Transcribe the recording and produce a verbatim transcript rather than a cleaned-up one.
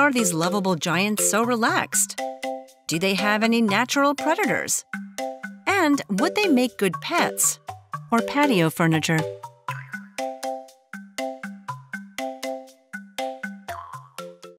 are these lovable giants so relaxed? Do they have any natural predators? And would they make good pets or patio furniture?